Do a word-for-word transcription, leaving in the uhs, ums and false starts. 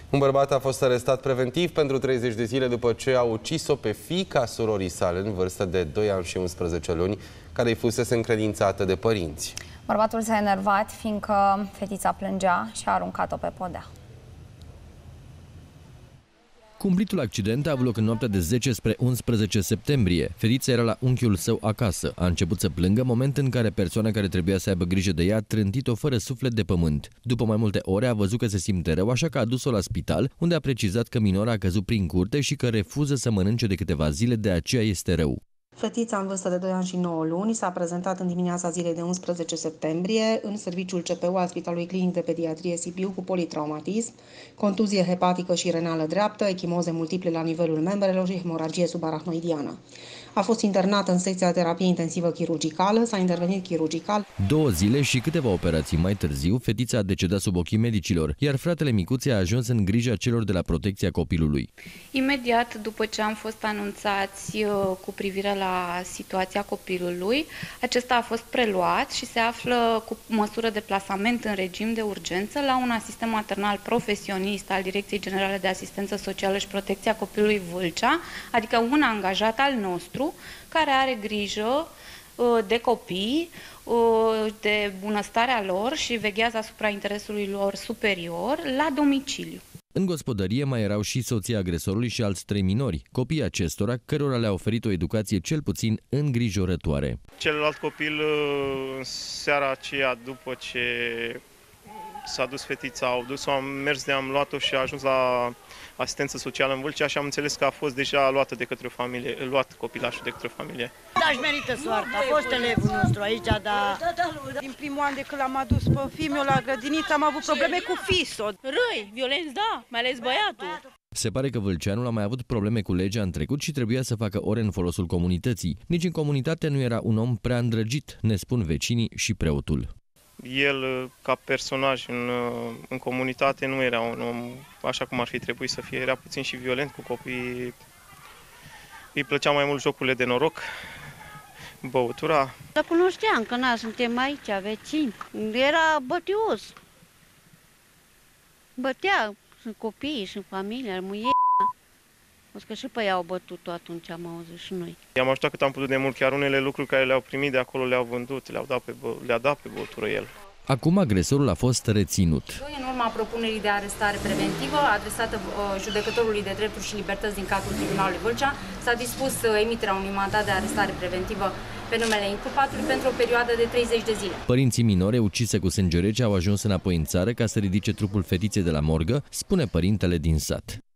Un bărbat a fost arestat preventiv pentru treizeci de zile după ce a ucis-o pe fiica surorii sale în vârstă de doi ani și unsprezece luni, care îi fusese încredințată de părinți. Bărbatul s-a enervat fiindcă fetița plângea și a aruncat-o pe podea. Cumplitul accident a avut loc în noaptea de zece spre unsprezece septembrie. Fetița era la unchiul său acasă. A început să plângă, moment în care persoana care trebuia să aibă grijă de ea a trântit-o fără suflet de pământ. După mai multe ore a văzut că se simte rău, așa că a dus-o la spital, unde a precizat că minora a căzut prin curte și că refuză să mănânce de câteva zile, de aceea este rău. Fetița în vârstă de doi ani și nouă luni s-a prezentat în dimineața zilei de unsprezece septembrie în serviciul C P U al Spitalului Clinic de Pediatrie Sibiu cu politraumatism, contuzie hepatică și renală dreaptă, echimoze multiple la nivelul membrelor și hemoragie subarachnoidiană. A fost internată în secția de terapie intensivă chirurgicală, s-a intervenit chirurgical. Două zile și câteva operații mai târziu, fetița a decedat sub ochii medicilor, iar fratele micuței a ajuns în grija celor de la protecția copilului. Imediat după ce am fost anunțați cu privire la situația copilului, acesta a fost preluat și se află cu măsură de plasament în regim de urgență la un asistent maternal profesionist al Direcției Generale de Asistență Socială și Protecția Copilului Vâlcea, adică un angajat al nostru, care are grijă de copii, de bunăstarea lor și veghează asupra interesului lor superior la domiciliu. În gospodărie mai erau și soția agresorului și alți trei minori, copiii acestora, cărora le-a oferit o educație cel puțin îngrijorătoare. Celălalt copil, în seara aceea, după ce s-a dus fetița, au dus-o, am mers de am luat-o și a ajuns la asistență socială în Vâlcea și am înțeles că a fost deja luată de către o familie, luat copilașul de către o familie. Da, își merită soarta. A fost elevul nostru aici, dar din primul an de când l-am adus pe fiul meu la grădiniță am avut probleme cu fisul. Răi, violenți, da, mai ales băiatul. Se pare că vâlceanul a mai avut probleme cu legea în trecut și trebuia să facă ore în folosul comunității. Nici în comunitate nu era un om prea îndrăgit, ne spun vecinii și preotul. El, ca personaj în, în comunitate, nu era un om așa cum ar fi trebuit să fie. Era puțin și violent cu copiii. Îi plăcea mai mult jocurile de noroc, băutura. Să cunoșteam că na, suntem aici, vecini. Era bătios. Bătea, sunt copiii, sunt familia, muie. O că și pe ea au bătut-o atunci, am auzit și noi. I-am ajutat cât am putut de mult, chiar unele lucruri care le-au primit de acolo le-au vândut, le-au dat pe, le-a dat pe băutură el. Acum agresorul a fost reținut. În urma propunerii de arestare preventivă adresată uh, judecătorului de drepturi și libertăți din cadrul Tribunalului Vâlcea, s-a dispus uh, emiterea unui mandat de arestare preventivă pe numele inculpatului pentru o perioadă de treizeci de zile. Părinții minore ucise cu sânge rece au ajuns înapoi în țară ca să ridice trupul fetiței de la morgă, spune părintele din sat.